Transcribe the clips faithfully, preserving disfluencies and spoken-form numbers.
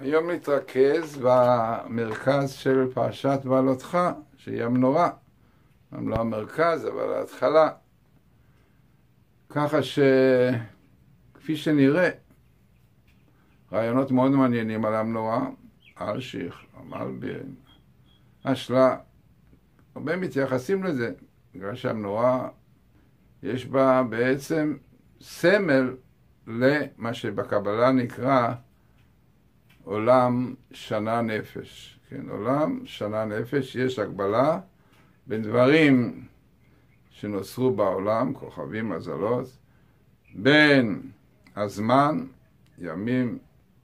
היום נתרכז במרכז של פרשת בעלותך, שהיא המנורה. גם לא המרכז, אבל ההתחלה. ככה שכפי שנראה, רעיונות מאוד מעניינים על המנורה, אלשיך, המלבים, השלה, הרבה מתייחסים לזה, בגלל שהמנורה יש בה בעצם סמל למה שבקבלה נקרא עולם שנה נפש. כן, עולם שנה נפש, יש הגבלה בין דברים שנוצרו בעולם, כוכבים, מזלות, בין הזמן, ימים,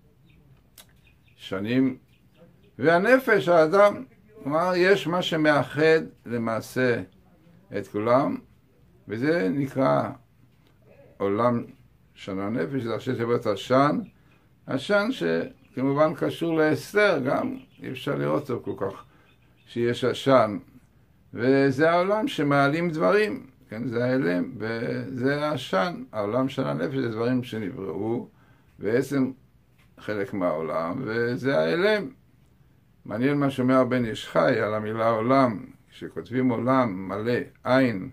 שנים, והנפש, האדם. כלומר, יש מה שמאחד למעשה את כולם, וזה נקרא עולם שנה נפש, זה ראשי תיבות עשן, עשן שכמובן קשור להסתר, גם אי אפשר לראות אותו כל כך, שיש עשן, וזה העולם שמעלים דברים, כן, זה האלם, וזה העשן, העולם שנה נפש, זה דברים שנבראו, בעצם חלק מהעולם, וזה האלם. מעניין מה שאומר בן איש חי על המילה עולם, כשכותבים עולם מלא, עין,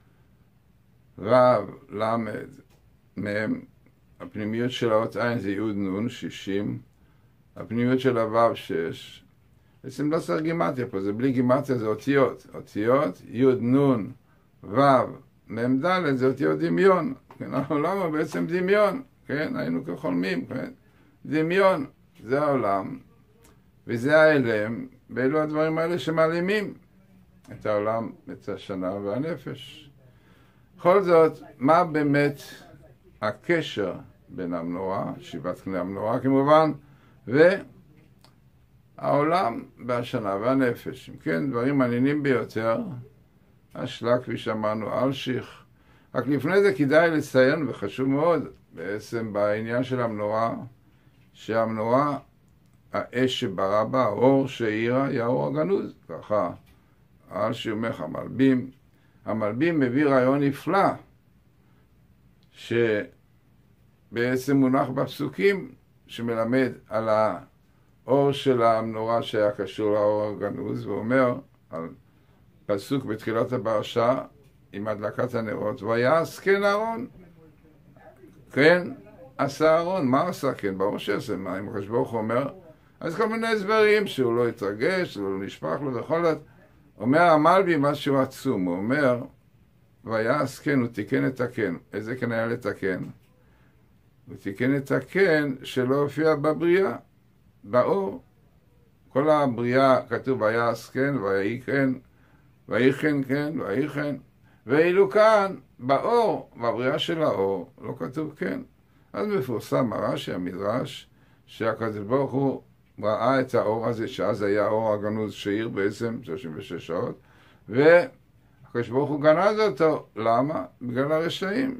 רב, למד, מם, הפנימיות של האות עין זה יוד נון, שישים, הפנימיות של הוו שש, בעצם לא צריך גימטיה פה, זה בלי גימטיה, זה אותיות, אותיות, יוד נון, וו, מם דלת, זה אותיות דמיון, כן, העולם הוא בעצם דמיון, כן, היינו כחולמים, כן, דמיון, זה העולם, וזה האלם, ואלו הדברים האלה שמעלימים את העולם, את השנה והנפש. בכל זאת, מה באמת הקשר בין המנורה, שבעת קני המנורה כמובן, והעולם והשנה והנפש? אם כן, דברים מעניינים ביותר, השלה כפי שאמרנו, אלשיך. רק לפני זה כדאי לציין, וחשוב מאוד, בעצם בעניין של המנורה, שהמנורה, האש שברא בה, האור שהאירה, היה האור הגנוז. ככה, אלשיך אומר, המלבים, המלבים מביא רעיון נפלא, שבעצם מונח בפסוקים, שמלמד על האור של המנורה שהיה קשור לאור הגנוז, ואומר על פסוק בתחילת הפרשה, עם הדלקת הנרות, ויעש כן אהרון. כן, עשה אהרון. מה עשה כן? ברור שעשה. מה אם הקדוש ברוך הוא אומר? אז כל מיני הסברים, שהוא לא יתרגש, שהוא לא נשפך לו, וכל זאת. אומר המלבי משהו עצום, הוא אומר, ויעש כן, הוא תיקן את הכן. איזה כן היה לתקן? הוא תיקן את הכן שלא הופיע בבריאה, באור. כל הבריאה כתוב ויעש כן, ויהי כן, ויהי כן כן, ויהי כן. ואילו כאן, באור, בבריאה של האור, לא כתוב כן. אז מפורסם הרש"י, המדרש, שהקדוש ברוך הוא ראה את האור הזה, שאז היה האור הגנוז שהאיר בעצם שלושים ושש שעות, והקדוש ברוך הוא גנז אותו. למה? בגלל הרשעים,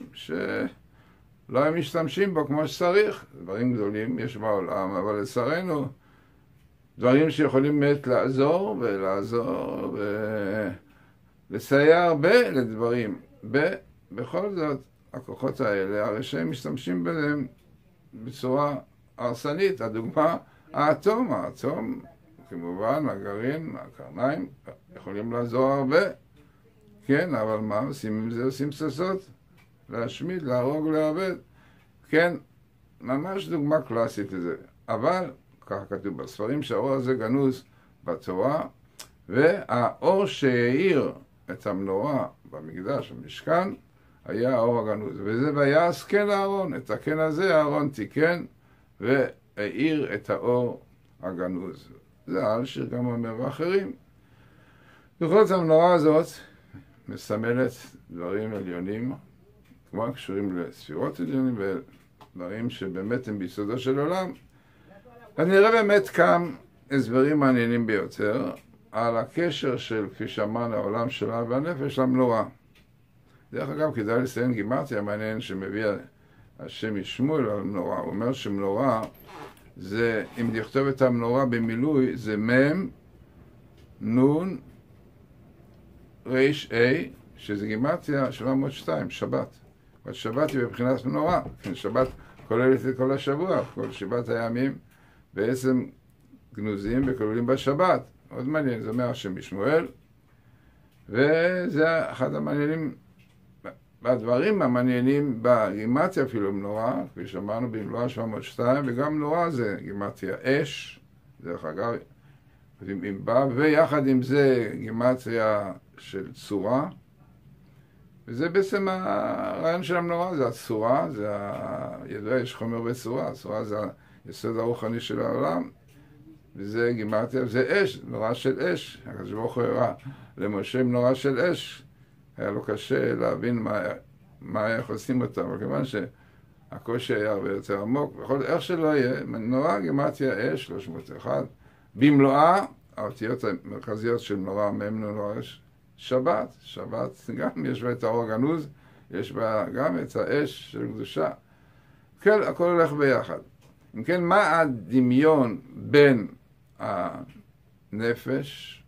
שלא הם משתמשים בו כמו שצריך. דברים גדולים יש בעולם, אבל לצערנו, דברים שיכולים באמת לעזור ולעזור ולסייע הרבה לדברים. בכל זאת, הכוחות האלה, הרשעים משתמשים בהם בצורה הרסנית. הדוגמה, האטום, האטום, כמובן, הגרעין, הקרניים, יכולים לעזור הרבה. כן, אבל מה עושים עם זה? עושים פצצות, להשמיד, להרוג, לאבד. כן, ממש דוגמה קלאסית לזה. אבל, ככה כתוב בספרים, שהאור הזה גנוז בתורה, והאור שהאיר את המנורה במקדש, במשכן, היה האור הגנוז. וזה ויעש כן אהרון, את הכן הזה אהרון תיקן, והאיר את האור הגנוז. זה אלשיך גם אומר ואחרים. בכל זאת המנורה הזאת מסמלת דברים עליונים, כמו קשורים לספירות עליונים ודברים שבאמת הם ביסודו של עולם. אז נראה באמת כאן הסברים מעניינים ביותר על הקשר של, כפי שאמרנו, העולם שלה והנפש למנורה. דרך אגב, כדאי לציין גימטיה מעניין שמביא השם משמואל על מנורה. הוא אומר שמנורה זה, אם נכתוב את המנורה במילוי, זה מם, נון, ריש, איי, שזה גימטיה שבע מאות ושתיים, שבת. והשבת היא בבחינת מנורה. שבת כוללת את כל השבוע, כל שבעת הימים, בעצם גנוזים וכלולים בשבת. מאוד מעניין, זה אומר השם בשמואל, וזה אחד המעניינים, והדברים המעניינים בגימטריה אפילו מנורה, כפי שאמרנו במלואה שבע מאות ושתיים, וגם מנורה זה גימטריה אש, דרך אגב, אם בא, ויחד עם זה גימטריה של צורה, וזה בעצם הרעיון של המנורה, זה הצורה, זה ה... ידוע, יש חומר בצורה, הצורה זה היסוד הרוחני של העולם, וזה גימטריה, וזה אש, מנורה של אש, הקדוש ברוך הוא הראה למשה מנורה של אש, היה לו קשה להבין מה, מה איך עושים אותה, אבל כיוון שהקושי היה הרבה יותר עמוק, בכל איך שלא יהיה, מנורה גימטריה אש, שלוש מאות ואחת, במלואה, האותיות המרכזיות של מנורה מנורה אש, שבת, שבת גם יש בה את האור הגנוז, יש בה גם את האש של קדושה. כן, הכל הולך ביחד. אם כן, מה הדמיון בין הנפש,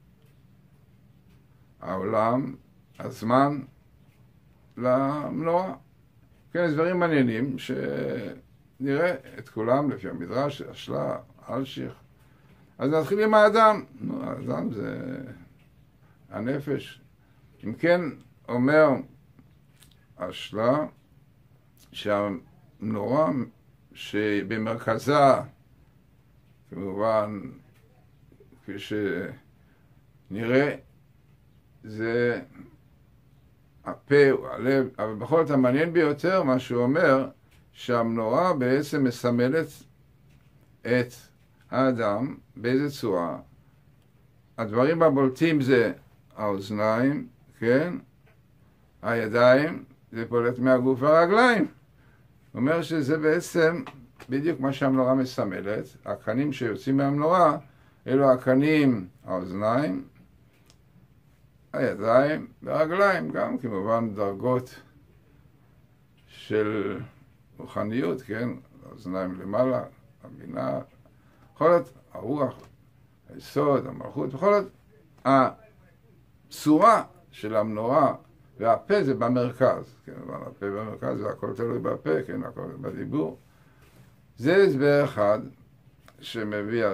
העולם, הזמן, למנורה? כן, יש דברים מעניינים שנראה את כולם לפי המדרש, השלה, אלשיך. אז נתחיל עם האדם. נו, האדם זה הנפש. אם כן, אומר השלה שהמנורה שבמרכזה, כמובן, כפי שנראה, זה הפה או הלב, אבל בכל זאת המעניין ביותר מה שהוא אומר, שהמנורה בעצם מסמלת את האדם באיזה צורה. הדברים הבולטים זה האוזניים, כן? הידיים, זה פולט מהגוף והרגליים. הוא אומר שזה בעצם בדיוק מה שהמנורה מסמלת. הקנים שיוצאים מהמנורה, אלו הקנים, האוזניים, הידיים והרגליים, גם כמובן דרגות של רוחניות, כן? האוזניים למעלה, הבינה, בכל זאת, הרוח, היסוד, המלכות, בכל זאת, הצורה של המנורה והפה זה במרכז, כן, אבל הפה במרכז והכל תלוי בפה, כן, הכל בדיבור. זה הסבר אחד שמביא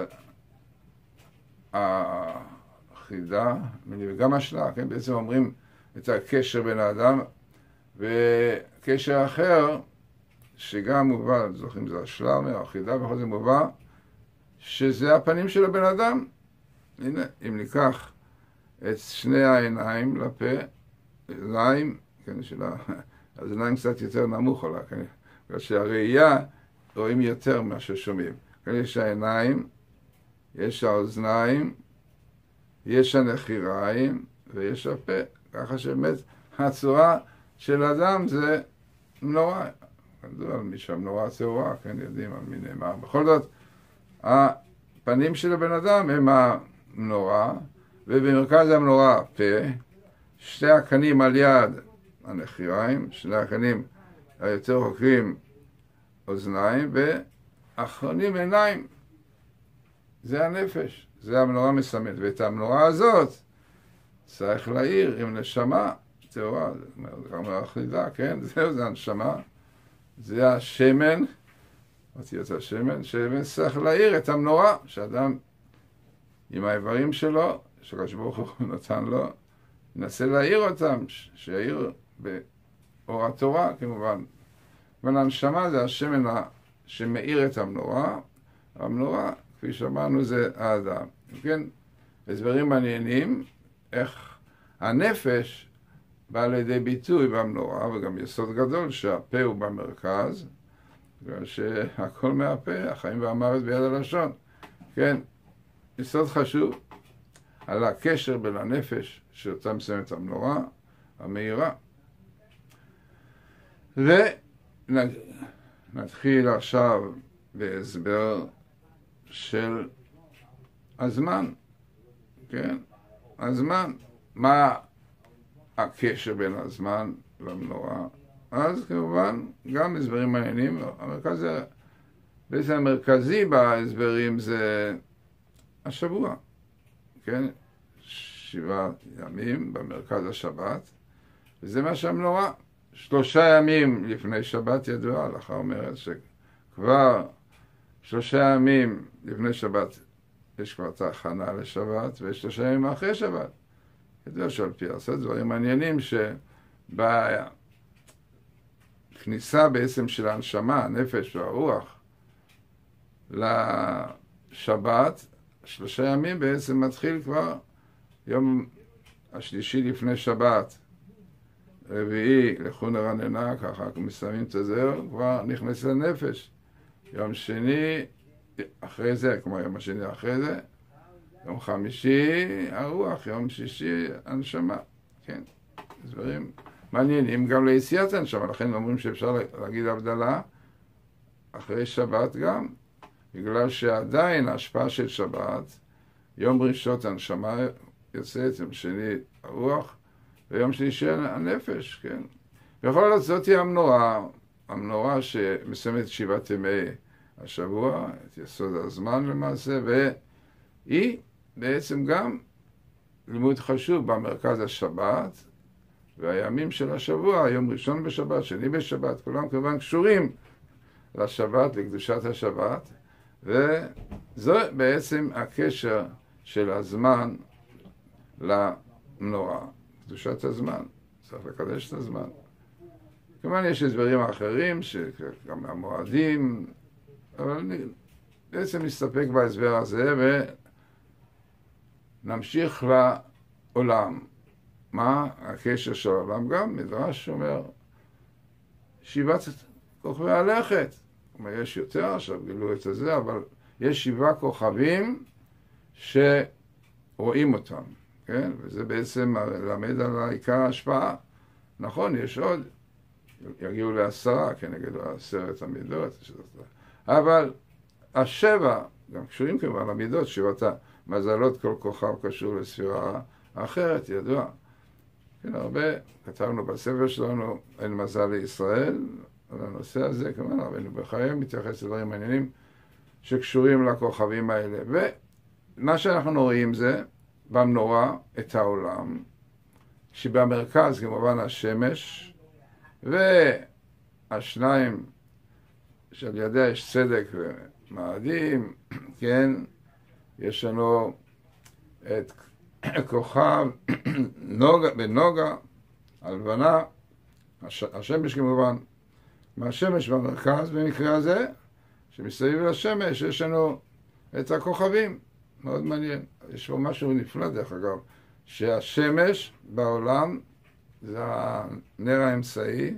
החידה, וגם השלה, כן, בעצם אומרים את הקשר בין האדם, וקשר אחר, שגם מובא, זוכרים, זה השלה, אומר, החידה, בכל זה מובא, שזה הפנים של הבן אדם. הנה, אם ניקח את שני העיניים לפה, עיניים, כן, של העיניים קצת יותר נמוך עולה, כן, בגלל שהראייה רואים יותר מה ששומעים. כן, יש העיניים, יש האוזניים, יש הנחיריים ויש הפה. ככה שבאמת הצורה של אדם זה מנורה. כדוע על מי שהמנורה צהורה, כן, יודעים על מי נאמר. בכל זאת, הפנים של הבן אדם הם המנורה, ובמרכז המנורה הפה, שתי הקנים על יד הנחיריים, שני הקנים היותר רחוקים אוזניים, ואחרונים עיניים. זה הנפש, זה המנורה מסמלת. ואת המנורה הזאת צריך להאיר עם נשמה טהורה, זה אומר החידה, כן? זהו, זה הנשמה, זה השמן, אותיות השמן, שצריך להאיר את המנורה, שאדם עם האיברים שלו, שקדוש ברוך הוא נתן לו, ינסה להאיר אותם, שיאיר באור התורה, כמובן. אבל הנשמה זה השמן שמאיר את המנורה, המנורה, כפי שאמרנו, זה האדם. כן, הסברים מעניינים, איך הנפש בא לידי ביטוי במנורה, וגם יסוד גדול שהפה הוא במרכז, בגלל שהכל מהפה, החיים והמוות ביד הלשון. כן, יסוד חשוב על הקשר בין הנפש שאותה מסיימת המנורה, המאירה. ונתחיל עכשיו בהסבר של הזמן, כן? הזמן, מה הקשר בין הזמן למנורה? אז כמובן, גם הסברים מעניינים, המרכז, בעצם המרכזי בהסברים זה השבוע, כן? שבעה ימים במרכז השבת, וזה מה שהמנורה. שלושה ימים לפני שבת ידועה, ההלכה אומרת שכבר שלושה ימים לפני שבת יש כבר את ההכנה לשבת, ויש שלושה ימים אחרי שבת. כדי שעל פי לעשות דברים מעניינים שבכניסה בעצם של הנשמה, הנפש והרוח לשבת, שלושה ימים בעצם מתחיל כבר יום השלישי לפני שבת, רביעי לכו נרננה, ככה מסיימים את הזהו, כבר נכנס לנפש. יום שני אחרי זה, כמו יום השני אחרי זה, יום חמישי הרוח, יום שישי הנשמה, כן, דברים מעניינים גם ליציאת הנשמה, לכן אומרים שאפשר להגיד הבדלה אחרי שבת גם, בגלל שעדיין ההשפעה של שבת, יום ראשון הנשמה יוצאת, יום שני הרוח, ויום שלישי הנפש, כן. בכל זאת זאת היא המנורה, המנורה שמסיימת שבעת ימי השבוע, את יסוד הזמן למעשה, והיא בעצם גם לימוד חשוב במרכז השבת, והימים של השבוע, יום ראשון בשבת, שני בשבת, כולם כמובן קשורים לשבת, לקדושת השבת, וזו בעצם הקשר של הזמן למנורה, קדושת הזמן, צריך לקדש את הזמן. כמובן יש דברים אחרים, גם המועדים, אבל אני בעצם נסתפק בהסבר הזה ונמשיך לעולם. מה הקשר של העולם? גם מדרש אומר, שבעת כוכבי הלכת. אומר, יש יותר, עכשיו גילו את זה, אבל יש שבעה כוכבים שרואים אותם, כן? וזה בעצם מלמד על העיקר ההשפעה. נכון, יש עוד, יגיעו לעשרה, כנגד עשרת המידות, אבל השבע, גם קשורים כמובן למידות, שבעת המזלות, כל כוכב קשור לספירה אחרת, ידוע. כן, הרבה, כתבנו בספר שלנו, אין מזל לישראל, על הנושא הזה, כמובן, רבנו בחיים מתייחס לדברים מעניינים שקשורים לכוכבים האלה. ומה שאנחנו רואים זה, במנורה, את העולם, שבמרכז כמובן השמש, והשניים שעל ידיה יש צדק ומאדים, כן, יש לנו את כוכב נוגה, בנוגה, הלבנה, הש, השמש כמובן, מהשמש במרכז במקרה הזה, שמסביב לשמש יש לנו את הכוכבים, מאוד מעניין. יש פה משהו נפלא דרך אגב, שהשמש בעולם זה הנר האמצעי,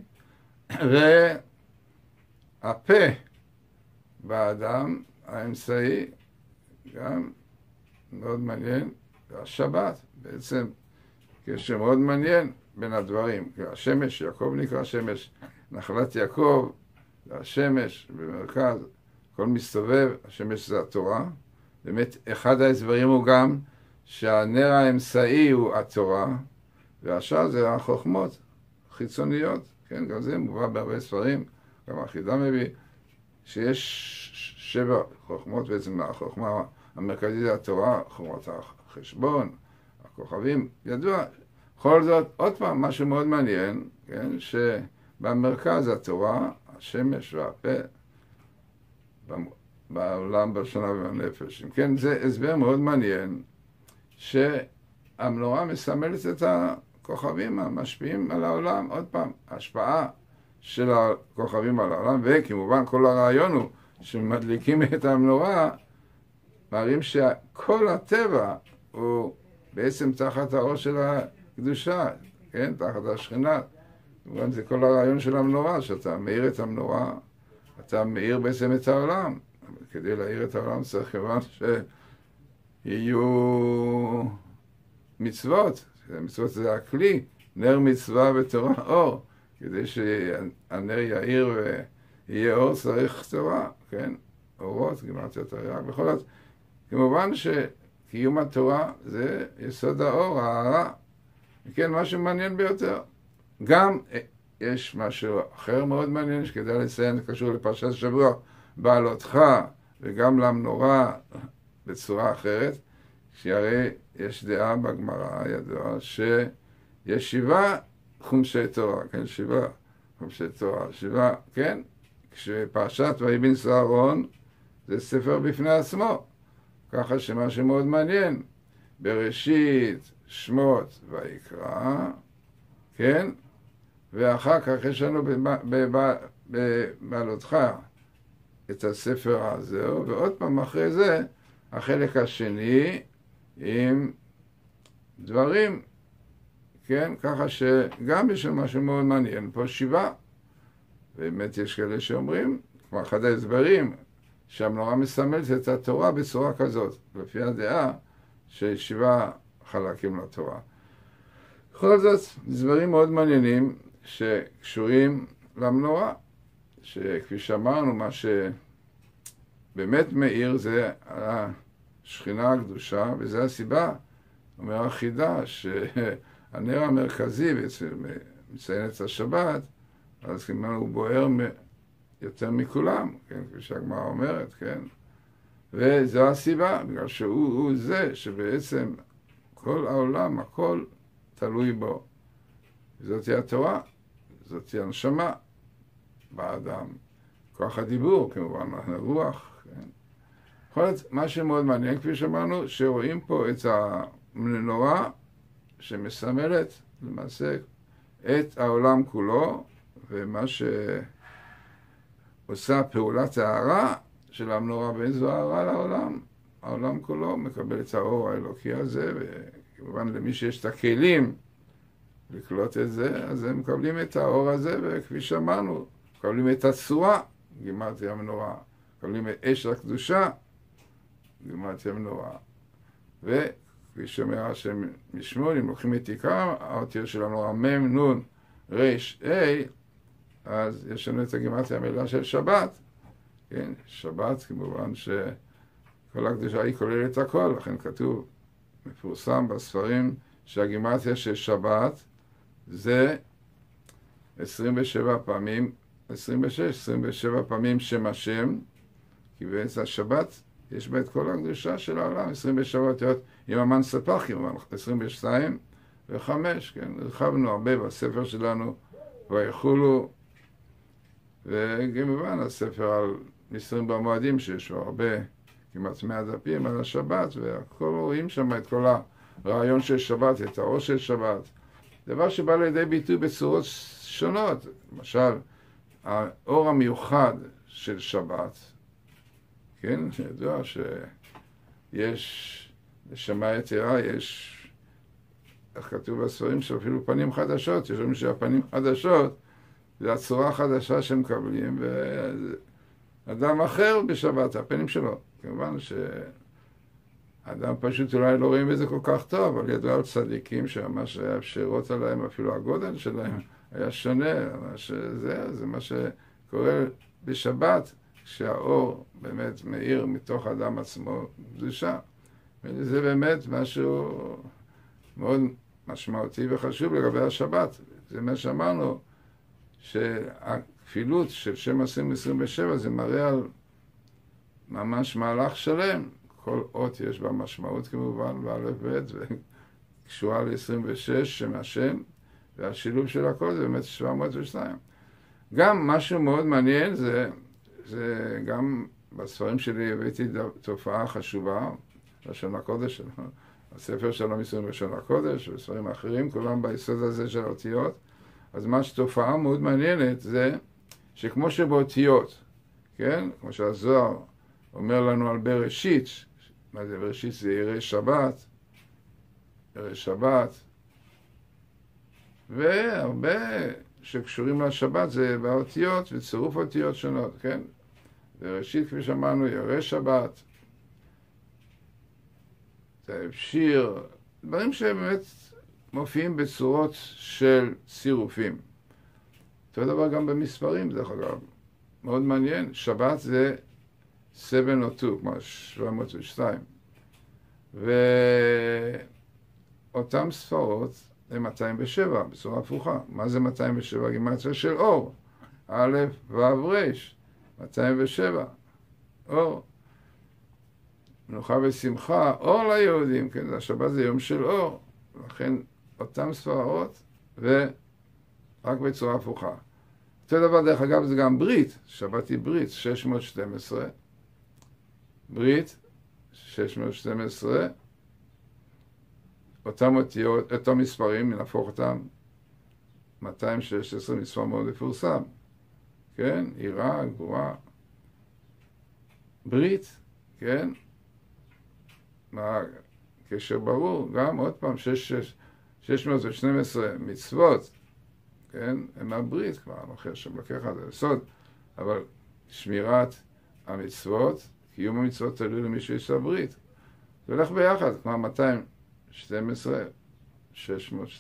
והפה באדם האמצעי גם מאוד מעניין, והשבת בעצם קשר מאוד מעניין בין הדברים. השמש, יעקב נקרא שמש, נחלת יעקב, השמש במרכז, הכל מסתובב, השמש זה התורה. באמת אחד ההסברים הוא גם שהנר האמצעי הוא התורה, והשאר זה החוכמות חיצוניות, כן, גם זה מובא בהרבה ספרים, גם החידה מביא, שיש שבע חוכמות, בעצם החוכמה המרכזית זה התורה, חוכמת החשבון, הכוכבים, ידוע. בכל זאת, עוד פעם, משהו מאוד מעניין, כן, שבמרכז התורה, השמש והפה, בעולם, בשנה ובנפש. אם כן, זה הסבר מאוד מעניין, שהמנורה מסמלת את הכוכבים המשפיעים על העולם. עוד פעם, ההשפעה של הכוכבים על העולם, וכמובן כל הרעיון הוא שמדליקים את המנורה, מראים שכל הטבע הוא בעצם תחת האור של הקדושה, כן? תחת השכינה. כמובן זה כל הרעיון של המנורה, שאתה מאיר את המנורה, אתה מאיר בעצם את העולם. כדי להאיר את העולם צריך כמובן שיהיו מצוות. מצוות זה הכלי, נר מצווה בתורה אור. כדי שהנר יאיר ויהיה אור צריך תורה, כן? אורות, גימטריה תרי"ג, בכל זאת. כמובן שקיום התורה זה יסוד האור, ההארה. וכן, משהו מעניין ביותר. גם יש משהו אחר מאוד מעניין שכדאי לציין, זה קשור לפרשת השבוע, בעלותך וגם למנורה בצורה אחרת, שהרי יש דעה בגמרא ידוע שיש שבעה חומשי תורה, כן, שבעה חומשי תורה, שבעה, כן, כשפרשת ויהי בנשא אהרון, זה ספר בפני עצמו. ככה שמה שמאוד מעניין, בראשית, שמות ויקרא, כן? ואחר כך יש לנו בבעלותך את הספר הזה, ועוד פעם אחרי זה, החלק השני עם דברים, כן? ככה שגם יש משהו מאוד מעניין, פה שבעה. באמת יש כאלה שאומרים, כמו אחד ההסברים, שהמנורה מסמלת את התורה בצורה כזאת, לפי הדעה שיש שבעה חלקים לתורה. בכל זאת, דברים מאוד מעניינים שקשורים למנורה, שכפי שאמרנו, מה שבאמת מאיר זה השכינה הקדושה, וזו הסיבה, אומר החידה, שהנר המרכזי מציין את השבת, אז כמובן הוא בוער יותר מכולם, כן, כפי שהגמרא אומרת, כן? וזו הסיבה, בגלל שהוא הוא זה שבעצם כל העולם, הכל תלוי בו. זאתי התורה, זאתי הנשמה באדם. כוח הדיבור, כמובן, הרוח, כן? בכל זאת, מה שמאוד מעניין, כפי שאמרנו, שרואים פה את המנורה שמסמלת למעשה את העולם כולו, ומה שעושה פעולת הערה של המנורה, ואיזו הערה לעולם, העולם כולו מקבל את האור האלוקי הזה, וכמובן למי שיש את הכלים לקלוט את זה, אז הם מקבלים את האור הזה, וכפי שאמרנו, מקבלים את הצורה, גימטריה המנורה, מקבלים את אש הקדושה, גימטריה המנורה. וכפי שאומר השם משמואל, אם לוקחים את עיקר האותיות של המנורה, מם, נון, רש, אי, אז יש לנו את הגימטריה המלאה של שבת. כן, שבת כמובן שכל הקדושה היא כוללת הכל, לכן כתוב, מפורסם בספרים, שהגימטריה של שבת זה עשרים ושבע פעמים, עשרים ושש, עשרים ושבע פעמים שם השם, כי בעצם השבת יש בה את כל הקדושה של העולם, עשרים ושבע אותיות עם המן ספח, כמובן, עשרים ושתיים וחמש, כן, הרחבנו הרבה בספר שלנו, ויחולו, וכמובן הספר על ניסויים במועדים שיש לו הרבה, כמעט מאה דפים על השבת, והכל רואים שם את כל הרעיון של שבת, את האור של שבת. דבר שבא לידי ביטוי בצורות שונות, למשל, האור המיוחד של שבת, כן, שידוע שיש נשמה יתרה, יש, איך כתוב בספרים, שאפילו פנים חדשות, יש לנו שהפנים חדשות, זה הצורה החדשה שמקבלים, ואדם אחר בשבת, הפנים שלו. כמובן שאדם פשוט אולי לא רואים את זה כל כך טוב, אבל ידוע על צדיקים שממש היה אפשרות עליהם, אפילו הגודל שלהם היה שונה, שזה, זה מה שקורה בשבת, כשהאור באמת מאיר מתוך האדם עצמו קדושה. וזה באמת משהו מאוד משמעותי וחשוב לגבי השבת. זה מה שאמרנו, שהכפילות של שם עשרים עשרים ושבע זה מראה על ממש מהלך שלם. כל אות יש בה משמעות כמובן, באלף בית, וקשורה ל-עשרים ושש שם השם, והשילוב של הכל זה באמת שבע מאות ושתיים. גם משהו מאוד מעניין זה, זה גם בספרים שלי הבאתי תופעה חשובה, לשון הקודש שלנו, הספר שלנו מסוים לשון הקודש, וספרים אחרים, כולם ביסוד הזה של האותיות. אז מה שתופעה מאוד מעניינת זה שכמו שבאותיות, כן? כמו שהזוהר אומר לנו על בראשית, מה זה בראשית? זה ירא שבת, ירא שבת, והרבה שקשורים לשבת זה באותיות וצירוף אותיות שונות, כן? בראשית, כפי שאמרנו, ירא שבת, זה שיר, דברים שבאמת מופיעים בצורות של צירופים. אותו דבר גם במספרים, דרך אגב. מאוד מעניין, שבת זה שבע או שתיים, כמו שבע מאות ושתיים. ואותם ספרות הם מאתיים ושבע, בצורה הפוכה. מה זה מאתיים ושבע? גימטריה של אור. א', ו', ר', מאתיים ושבע. אור. מנוחה ושמחה, אור ליהודים, כן? השבת זה יום של אור. לכן אותם ספרות, ורק בצורה הפוכה. אותו דבר, דרך אגב, זה גם ברית. שבת היא ברית, שש מאות ושתים עשרה. ברית, שש מאות ושתים עשרה, אותם אותיות, אותם מספרים, נהפוך אותם, מאתיים ושש עשרה, מספר מאוד מפורסם, כן? עירה, גבורה, ברית, כן? מה, קשר ברור, גם עוד פעם, שש מאות ושתים עשרה מצוות, כן? הם הברית כבר, הנוכח שם לקח את זה לסוד, אבל שמירת המצוות, קיום המצוות תלוי למי שיש לה ברית. זה הולך ביחד, כמו מאתיים ושתים עשרה, שש מאות,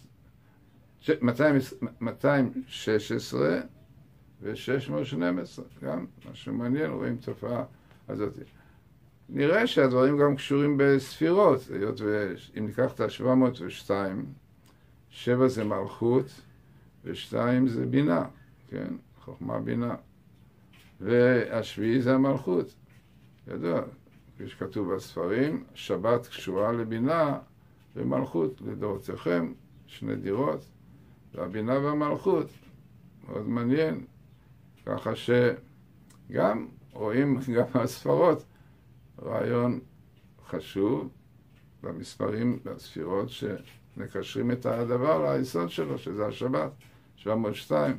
מאתיים ושש עשרה ו-שש מאות ושתים עשרה, גם משהו מעניין, רואים תופעה הזאת. נראה שהדברים גם קשורים בספירות, היות ואם ניקח את ה-שבע מאות ושתיים, שבע זה מלכות, ושתיים זה בינה, כן? חוכמה בינה. והשביעי זה המלכות. ידוע, כפי שכתוב בספרים, שבת קשורה לבינה ומלכות, לדורותיכם, שני דירות, והבינה והמלכות. מאוד מעניין. ככה שגם רואים גם הספרות, רעיון חשוב במספרים, בספירות, שנקשרים את הדבר ליסוד שלו, שזה השבת, שבע מאות ושתיים.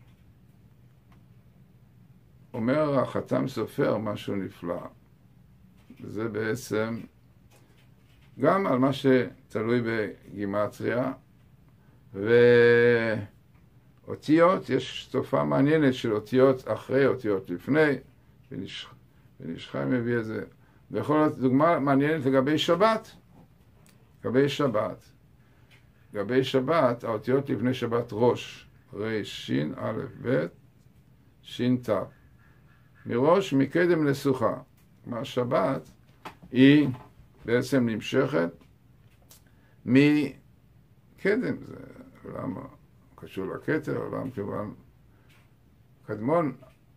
אומר החתם סופר משהו נפלא. וזה בעצם גם על מה שתלוי בגימטריה, ואותיות, יש תופעה מעניינת של אותיות אחרי, אותיות לפני, ונשחי מביא את זה. ויכול להיות דוגמה מעניינת לגבי שבת. לגבי שבת. לגבי שבת, האותיות לפני שבת ראש, רש, שין, א', ב', שין, ת'. מראש, מקדם לסוכה. מהשבת היא בעצם נמשכת מקדם. זה עולם קשור לכתר, עולם כמובן קדמון.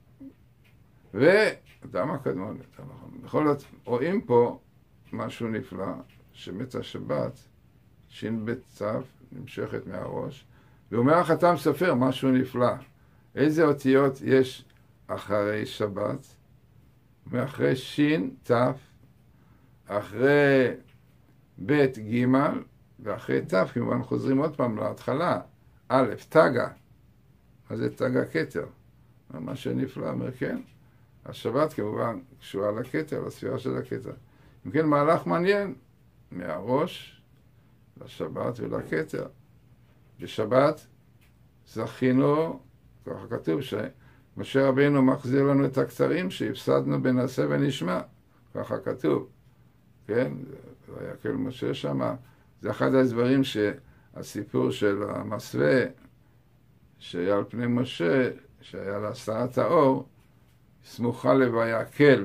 ואדם הקדמון, יותר נכון. בכל זאת, רואים פה משהו נפלא, שמת השבת, שין בית צף, נמשכת מהראש, ואומר החתם סופר משהו נפלא. איזה אותיות יש אחרי שבת? מאחרי שין, תף, אחרי בית גימל, ואחרי תף, כמובן חוזרים עוד פעם להתחלה. א', תגה. מה זה תגה כתר? מה שנפלא, אומר כן. השבת כמובן קשורה לכתר, לספירה של הכתר. אם כן, מהלך מעניין, מהראש לשבת ולכתר. בשבת זכינו, ככה כתוב, שמשה רבינו מחזיר לנו את הקצרים שהפסדנו בנעשה ונשמע, ככה כתוב. כן, זה היה כאילו משה שמה. זה אחד הדברים שהסיפור של המסווה, שהיה על פני משה, שהיה להסתרת האור, סמוכה לוויה כל,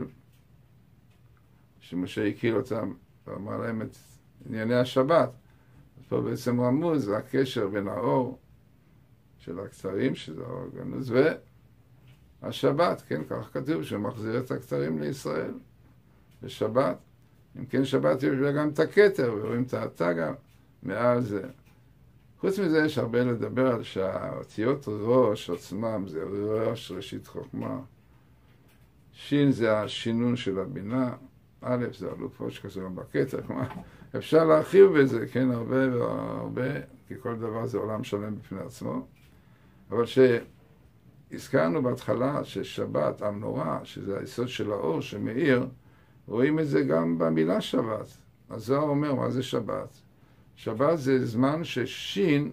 שמשה הכיר אותם ואמר להם את ענייני השבת. אז פה בעצם רמוז, זה הקשר בין האור של הקצרים, שזה האור הגנוז, והשבת, כן, כך כתוב, שמחזיר את הקצרים לישראל בשבת. אם כן, שבת יש גם את הכתר, ורואים את התגה מעל זה. חוץ מזה, יש הרבה לדבר על שהאותיות ראש עצמם, זה ראש ראשית חוכמה. שין זה השינון של הבינה, א' זה אלופות שכתוב בכתר, כלומר, אפשר להרחיב בזה, כן, הרבה והרבה, כי כל דבר זה עולם שלם בפני עצמו. אבל שהזכרנו בהתחלה ששבת, המנורה, שזה היסוד של האור שמאיר, רואים את זה גם במילה שבת. הזוהר אומר, מה זה שבת? שבת זה זמן ששין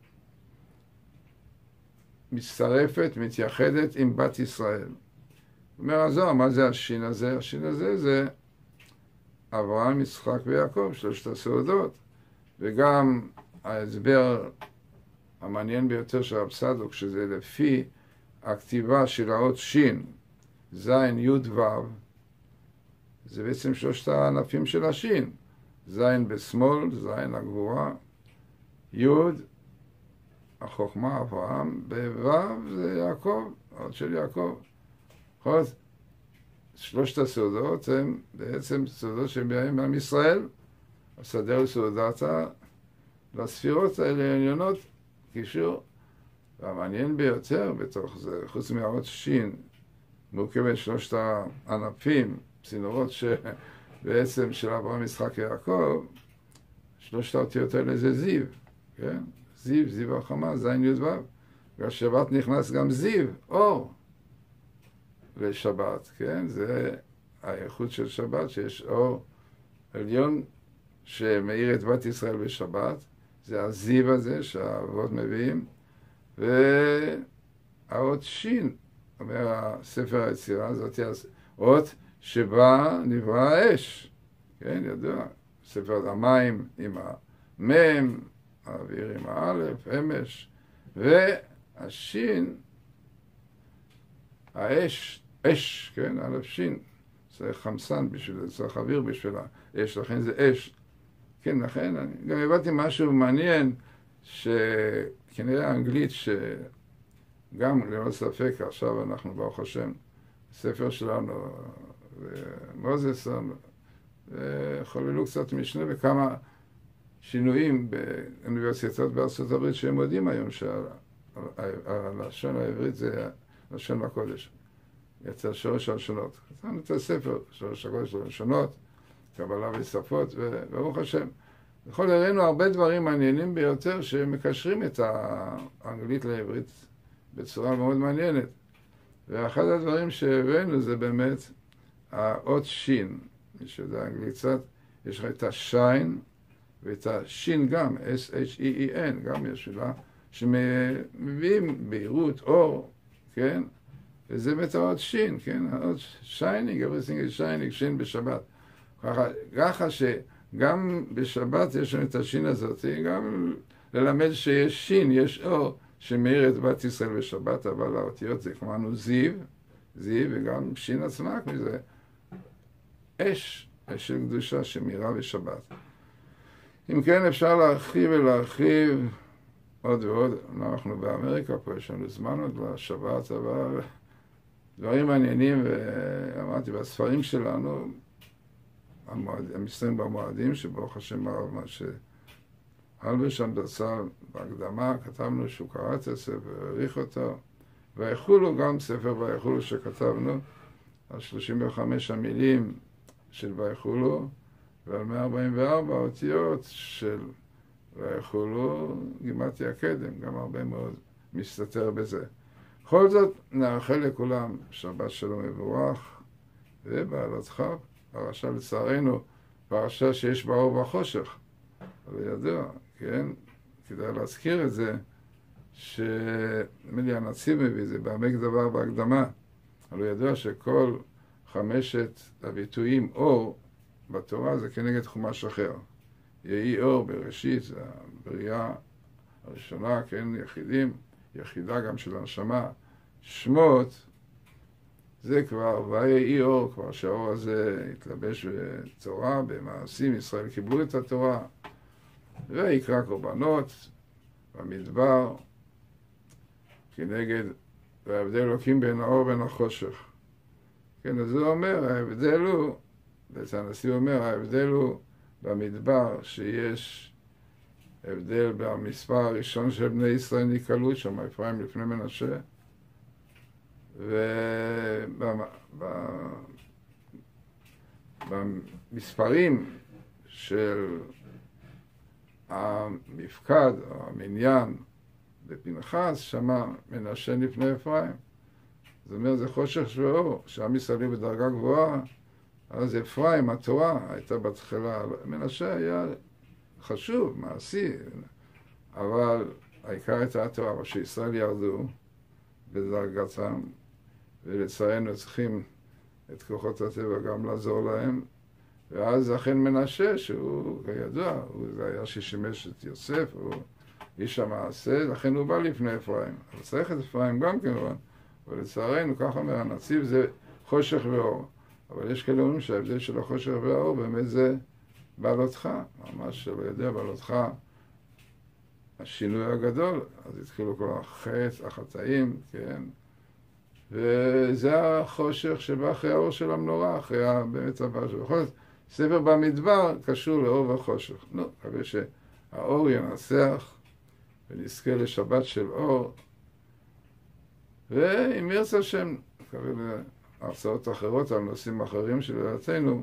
מצטרפת, מתייחדת עם בת ישראל. אומר הזוהר, מה זה השין הזה? השין הזה זה אברהם, יצחק ויעקב, שלושת הסעודות. וגם ההסבר המעניין ביותר של רב צדוק, שזה לפי הכתיבה של האות שין, זין, י' ו', זה בעצם שלושת הענפים של השין. זין בשמאל, זין הגבורה, י' החוכמה אברהם, בו' זה יעקב, האות של יעקב. בכל זאת, שלושת הסעודות הם בעצם סעודות שבאים מעם ישראל, הסדר סעודתה לספירות האלה העליונות, קישור. והמעניין ביותר בתוך זה, חוץ מהאות שין, מורכבת שלושת הענפים הצינורות שבעצם של אברהם, יצחק, יעקב, שלושת האותיות האלה זה זיו, כן? זיו, זיו החמה, זין י' ו'. והשבת נכנס גם זיו, אור, לשבת, כן? זה האיכות של שבת, שיש אור עליון שמאיר את בת ישראל בשבת, זה הזיו הזה שהאבות מביאים, והאות שין, אומר הספר היצירה, זאת האות שבה נברא האש, כן, ידוע, ספר המים עם המם, האוויר עם האלף, אמש, והשין, האש, אש, כן, אלף שין, זה חמסן בשביל זה, צריך אוויר בשביל האש, לכן זה אש. כן, לכן, אני גם הבאתי משהו מעניין, שכנראה האנגלית, שגם ללא ספק, עכשיו אנחנו ברוך השם, ספר שלנו, ומוזסון, וחוללו קצת משנה וכמה שינויים באוניברסיטאות בארצות הברית, שהם יודעים היום שהלשון העברית זה לשון הקודש. יצא שורש הלשונות. נתנו את הספר, שורש הקודש הלשונות, קבלה ושפות, וברוך השם. בכל הראינו הרבה דברים מעניינים ביותר שמקשרים את האנגלית לעברית בצורה מאוד מעניינת. ואחד הדברים שהבאנו זה באמת האות שין. מי שיודע אנגלית קצת, יש לך את השיין ואת השין גם, אס אייץ' אי אי אן, גם יש לה, שמביאים בהירות, אור, כן? וזה באמת האות שין, כן? האות שיינינג, everything is shining, שין בשבת. ככה, ככה שגם בשבת יש לנו את השין הזאת, גם ללמד שיש שין, יש אור שמאיר את בת ישראל בשבת, אבל האותיות זה כמובן זיו, זיו, וגם שין עצמה, כמו זה אש, אש של קדושה שמאירה בשבת. אם כן, אפשר להרחיב ולהרחיב עוד ועוד. אנחנו באמריקה, פה יש לנו זמן עוד לשבת, אבל דברים מעניינים, ואמרתי, בספרים שלנו, הם מסתיים במועדים, שברוך השם הרב מה שהלבש הנדסה בהקדמה, כתבנו שהוא קרא את הספר, העריך אותו, ויחולו גם ספר ויחולו שכתבנו, על שלושים וחמש המילים של ויחולו, ועל מאה ארבעים וארבע אותיות של ויחולו, גימטריה קדם, גם הרבה מאוד מסתתר בזה. בכל זאת, נאחל לכולם שבת שלום מבורך, ובעלתך, פרשה לצערנו, פרשה שיש בה אור וחושך. אבל ידוע, כן? כדאי להזכיר את זה, שמילי הנציב מביא, זה בעמק דבר בהקדמה, אבל ידוע שכל חמשת הביטויים אור בתורה זה כנגד חומש אחר. יהי אור בראשית, זה הבריאה הראשונה, כן, יחידים, יחידה גם של הנשמה. שמות, זה כבר, ויהי אור, כבר שהאור הזה התלבש בתורה, במעשים, ישראל קיבלו את התורה, ויקרא קורבנות במדבר, כנגד, וההבדל אלוקים בין האור ובין החושך. כן, אז הוא אומר, ההבדל הוא, בעצם הנשיא אומר, ההבדל הוא במדבר שיש הבדל במספר הראשון של בני ישראל נקהלו, שם אפרים לפני מנשה, ובמספרים של המפקד או המניין בפנחס, שמה מנשה לפני אפרים. זאת אומרת, זה חושך ואור, שעם ישראל בדרגה גבוהה, אז אפרים, התורה, הייתה בתחילה, מנשה היה חשוב, מעשי, אבל העיקר הייתה התורה, אבל שישראל ירדו בדרגתם, ולצערנו צריכים את כוחות הטבע גם לעזור להם, ואז אכן מנשה, שהוא כידוע, הוא היה ששימש את יוסף, הוא איש המעשה, לכן הוא בא לפני אפרים. אבל צריך את אפרים גם כמובן, אבל לצערנו, כך אומר הנציב, זה חושך ואור. אבל יש כאלה אומרים שההבדל של החושך והאור באמת זה בעלותך, ממש שלא יודע בעלותך השינוי הגדול, אז התחילו כל החטא, החטאים, כן? וזה החושך שבא אחרי האור של המנורה, אחרי באמת הבא של החושך. ספר במדבר קשור לאור וחושך. נו, מקווה שהאור ינצח ונזכה לשבת של אור, ואם ירצה השם, מקווה הרצאות אחרות על נושאים אחרים שלדעתנו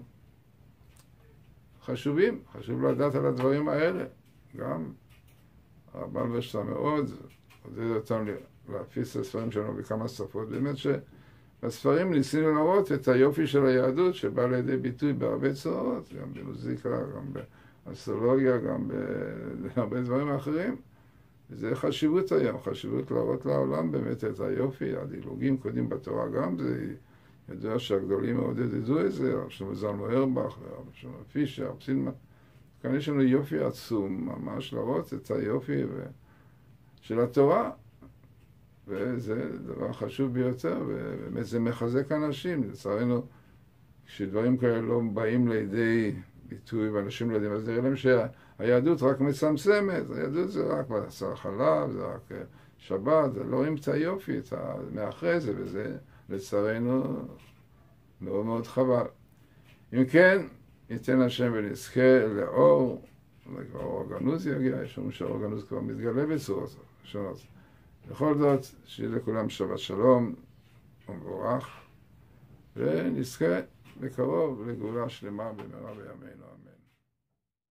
חשובים, חשוב לדעת על הדברים האלה. גם הרמב"ם ורש"י מאוד עודד אותם להפיץ את הספרים שלנו בכמה שפות. באמת שבספרים ניסינו להראות את היופי של היהדות שבא לידי ביטוי בהרבה צורות, גם במוזיקה, גם באסטרולוגיה, גם בהרבה דברים אחרים. וזה חשיבות היום, חשיבות להראות לעולם באמת את היופי. הדילוגים קודמים בתורה גם, זה ידוע שהגדולים מאוד ידדו את זה, הרב שלמה זלמן אוירבך, הרב שלמה פישר, הרב סילמן. כאן יש לנו יופי עצום, ממש להראות את היופי ו... של התורה, וזה דבר חשוב ביותר, ובאמת זה מחזק אנשים. לצערנו, כשדברים כאלה לא באים לידי ביטוי ואנשים לא יודעים, אז נראה להם שהיהדות רק מצמצמת, היהדות זה רק בשר חלב, זה רק שבת, זה לא רואים את היופי, את מאחרי זה, וזה לצערנו מאוד מאוד חבל. אם כן, ייתן השם ונזכה לאור, וכבר אור הגנוז יגיע, יש לנו שאור הגנוז כבר מתגלה בצורות שונות. בכל זאת, שיהיה לכולם שבת שלום ומבורך, ונזכה בקרוב לגאולה שלמה במהרה בימינו אמן.